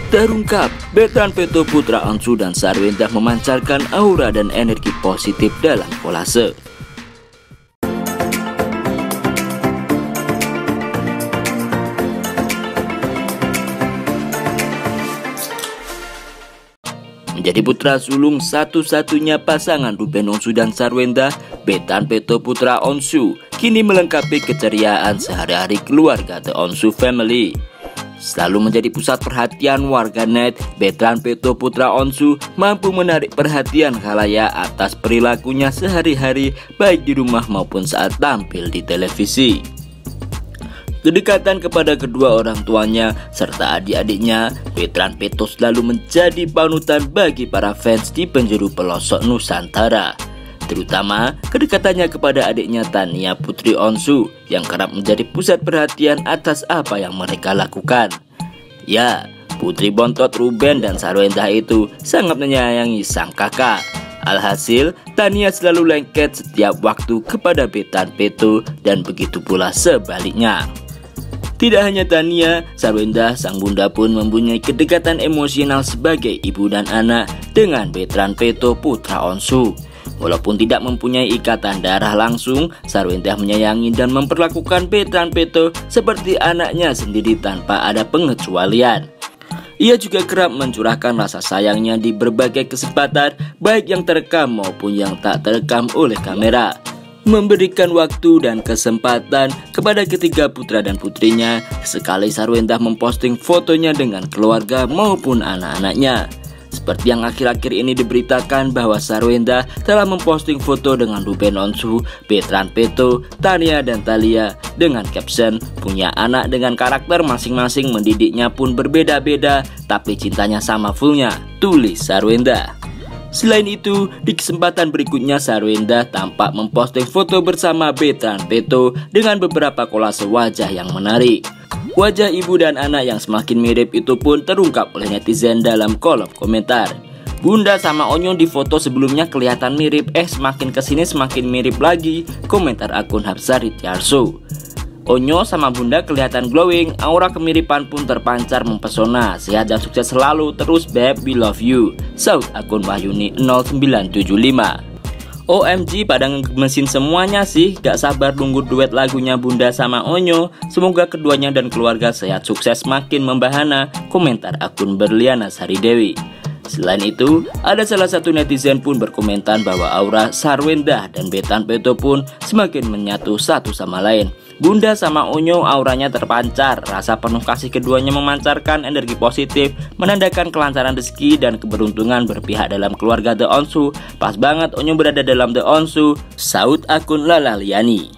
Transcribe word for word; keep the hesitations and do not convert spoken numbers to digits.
Terungkap, Betran Peto Putra Onsu dan Sarwenda memancarkan aura dan energi positif dalam kolase. Menjadi putra sulung satu-satunya pasangan Ruben Onsu dan Sarwenda, Betran Peto Putra Onsu kini melengkapi keceriaan sehari-hari keluarga The Onsu Family. Selalu menjadi pusat perhatian warganet, Betran Peto Putra Onsu mampu menarik perhatian khalayak atas perilakunya sehari-hari baik di rumah maupun saat tampil di televisi. Kedekatan kepada kedua orang tuanya serta adik-adiknya, Betran Peto selalu menjadi panutan bagi para fans di penjuru pelosok Nusantara. Terutama kedekatannya kepada adiknya Tania Putri Onsu yang kerap menjadi pusat perhatian atas apa yang mereka lakukan. Ya, putri bontot Ruben dan Sarwenda itu sangat menyayangi sang kakak. Alhasil, Tania selalu lengket setiap waktu kepada Betran Peto dan begitu pula sebaliknya. Tidak hanya Tania, Sarwenda sang bunda pun mempunyai kedekatan emosional sebagai ibu dan anak dengan Betran Peto Putra Onsu. Walaupun tidak mempunyai ikatan darah langsung, Sarwenda menyayangi dan memperlakukan Betran Peto seperti anaknya sendiri tanpa ada pengecualian. Ia juga kerap mencurahkan rasa sayangnya di berbagai kesempatan, baik yang terekam maupun yang tak terekam oleh kamera. Memberikan waktu dan kesempatan kepada ketiga putra dan putrinya, sekali Sarwenda memposting fotonya dengan keluarga maupun anak-anaknya. Seperti yang akhir-akhir ini diberitakan bahwa Sarwenda telah memposting foto dengan Ruben Onsu, Betran Peto, Tania dan Thalia dengan caption punya anak dengan karakter masing-masing, mendidiknya pun berbeda-beda tapi cintanya sama fullnya, tulis Sarwenda. Selain itu, di kesempatan berikutnya Sarwenda tampak memposting foto bersama Betran Peto dengan beberapa kolase wajah yang menarik. Wajah ibu dan anak yang semakin mirip itu pun terungkap oleh netizen dalam kolom komentar. Bunda sama Onyo di foto sebelumnya kelihatan mirip, eh semakin kesini semakin mirip lagi, komentar akun Hapsari Tiarso. Onyo sama bunda kelihatan glowing, aura kemiripan pun terpancar mempesona. Sehat dan sukses selalu terus beb, we love you, saut akun Wahyuni nol sembilan tujuh lima. O M G pada ngemesin semuanya sih, gak sabar nunggu duet lagunya bunda sama Onyo. Semoga keduanya dan keluarga sehat sukses makin membahana, komentar akun Berliana Sari Dewi. Selain itu, ada salah satu netizen pun berkomentar bahwa aura Sarwenda dan Betran Peto pun semakin menyatu satu sama lain. Bunda sama Onyo auranya terpancar, rasa penuh kasih keduanya memancarkan energi positif, menandakan kelancaran rezeki dan keberuntungan berpihak dalam keluarga The Onsu. Pas banget Onyo berada dalam The Onsu, saut akun Lala Liani.